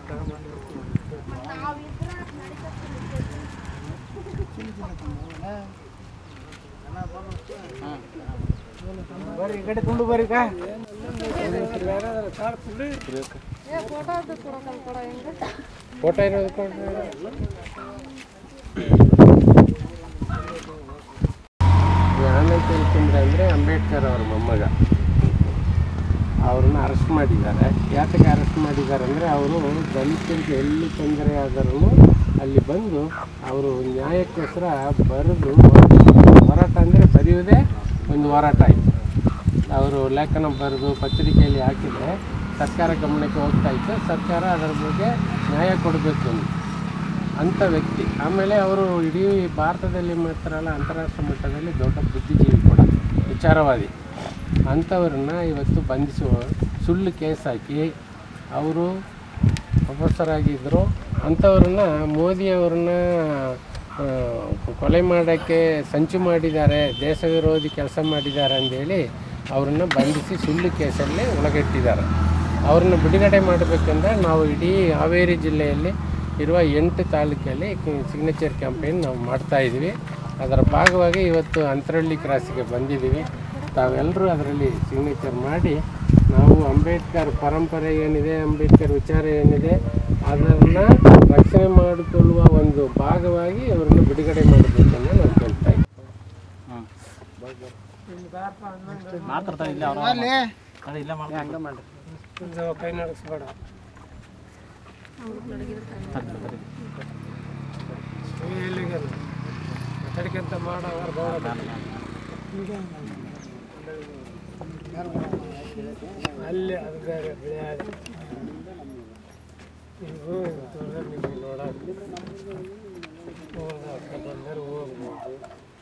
ಬರ್ರಿ ಈ ಕಡೆ ತುಂಡು ಬರ್ರಿ ಫೋಟೋ ಇರೋದು ಆನಂದ್ ತೆಲುಕುಂದ್ರೆ ಅಂದರೆ ಅಂಬೇಡ್ಕರ್ ಅವ್ರ ಮೊಮ್ಮಗ. ಅವ್ರನ್ನ ಅರೆಸ್ಟ್ ಮಾಡಿದ್ದಾರೆ. ಯಾತಕ್ಕೆ ಅರೆಸ್ಟ್ ಮಾಡಿದ್ದಾರೆ ಅಂದರೆ ಅವರು ದಲಿತರಿಗೆ ಎಲ್ಲಿ ತೊಂದರೆ ಆದರೂ ಅಲ್ಲಿ ಬಂದು ಅವರು ನ್ಯಾಯಕ್ಕೋಸ್ಕರ ಬರೆದು ಹೋರಾಟ ಅಂದರೆ ಬರೆಯುವುದೇ ಒಂದು ಹೋರಾಟ ಆಯಿತು. ಅವರು ಲೇಖನ ಬರೆದು ಪತ್ರಿಕೆಯಲ್ಲಿ ಹಾಕಿದರೆ ಸರ್ಕಾರ ಗಮನಕ್ಕೆ ಹೋಗ್ತಾ ಇತ್ತು. ಸರ್ಕಾರ ಅದರ ಬಗ್ಗೆ ನ್ಯಾಯ ಕೊಡಬೇಕು ಅಂಥ ವ್ಯಕ್ತಿ. ಆಮೇಲೆ ಅವರು ಇಡೀ ಭಾರತದಲ್ಲಿ ಮಾತ್ರ ಅಲ್ಲ, ಅಂತಾರಾಷ್ಟ್ರೀಯ ಮಟ್ಟದಲ್ಲಿ ದೊಡ್ಡ ಬುದ್ಧಿಜೀವಿ ಕೂಡ, ವಿಚಾರವಾದಿ. ಅಂಥವ್ರನ್ನ ಇವತ್ತು ಬಂಧಿಸುವ ಸುಳ್ಳು ಕೇಸ್ ಹಾಕಿ ಅವರು ಪ್ರೊಫೆಸರ್ ಆಗಿದ್ದರು. ಅಂಥವ್ರನ್ನ ಮೋದಿಯವ್ರನ್ನ ಕೊಲೆ ಮಾಡೋಕ್ಕೆ ಸಂಚು ಮಾಡಿದ್ದಾರೆ, ದೇಶ ವಿರೋಧಿ ಕೆಲಸ ಮಾಡಿದ್ದಾರೆ ಅಂದೇಳಿ ಅವ್ರನ್ನ ಬಂಧಿಸಿ ಸುಳ್ಳು ಕೇಸಲ್ಲಿ ಒಳಗಿಟ್ಟಿದ್ದಾರೆ. ಅವ್ರನ್ನ ಬಿಡುಗಡೆ ಮಾಡಬೇಕಂದ್ರೆ ನಾವು ಇಡೀ ಹಾವೇರಿ ಜಿಲ್ಲೆಯಲ್ಲಿ ಇರುವ 8 ತಾಲೂಕಲ್ಲಿ ಸಿಗ್ನೇಚರ್ ಕ್ಯಾಂಪೇನ್ ನಾವು ಮಾಡ್ತಾಯಿದ್ವಿ. ಅದರ ಭಾಗವಾಗಿ ಇವತ್ತು ಅಂತರಹಳ್ಳಿ ಕ್ರಾಸಿಗೆ ಬಂದಿದ್ದೀವಿ. ತಾವೆಲ್ಲರೂ ಅದರಲ್ಲಿ ಸಿಗ್ನೇಚರ್ ಮಾಡಿ ನಾವು ಅಂಬೇಡ್ಕರ್ ಪರಂಪರೆ ಏನಿದೆ, ಅಂಬೇಡ್ಕರ್ ವಿಚಾರ ಏನಿದೆ, ಅದನ್ನು ರಕ್ಷಣೆ ಮಾಡಿಕೊಳ್ಳುವ ಒಂದು ಭಾಗವಾಗಿ ಅವರನ್ನು ಬಿಡುಗಡೆ ಮಾಡಬೇಕಂತ ನಾವು ಕೇಳ್ತಾ ಇದ್ದೀವಿ. ಕೈ ನಡೆಸ್ಬೇಡ, ಮಾತಾಡ್ಕೊಂತ ಮಾಡೋ ಅಲ್ಲಿ ಅದು ಬೇರೆ ಬೆಳೆ ಇದು ನಿಮಗೆ ನೋಡೋದು ಬಂದರೆ ಹೋಗ್ಬೋದು.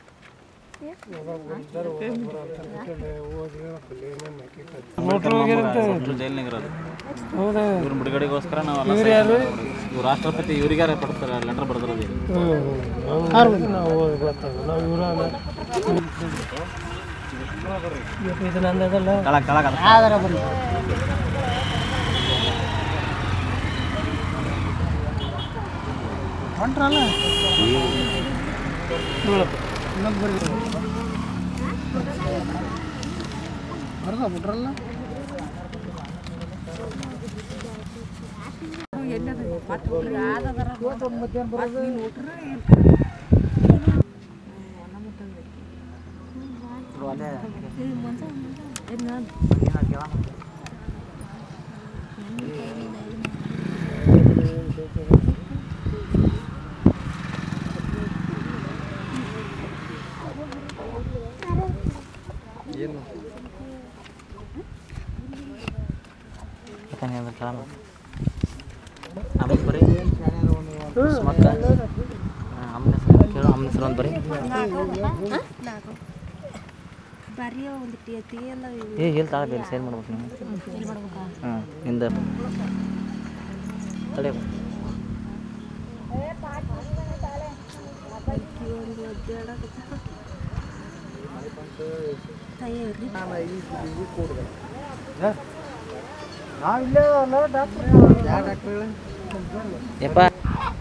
ಬಿಡುಗಡೆಗೋಸ್ಕರ ನಾವು ರಾಷ್ಟ್ರಪತಿ ಇವರಿಗಾರ ಕೊಡ್ತಾರೆ ಲೆಟರ್ ಬರ್ದಿರೋದು. ಬಿಟ್ರಲ್ಲ ಹೇಳ್ತಾಳೆ ಬೇರೆ ಸೇಲ್ ಮಾಡ್ಬೇಕು ನೀವು. ಹಾಂ ಇಂದ ತಡೆ ಯಪ್ಪ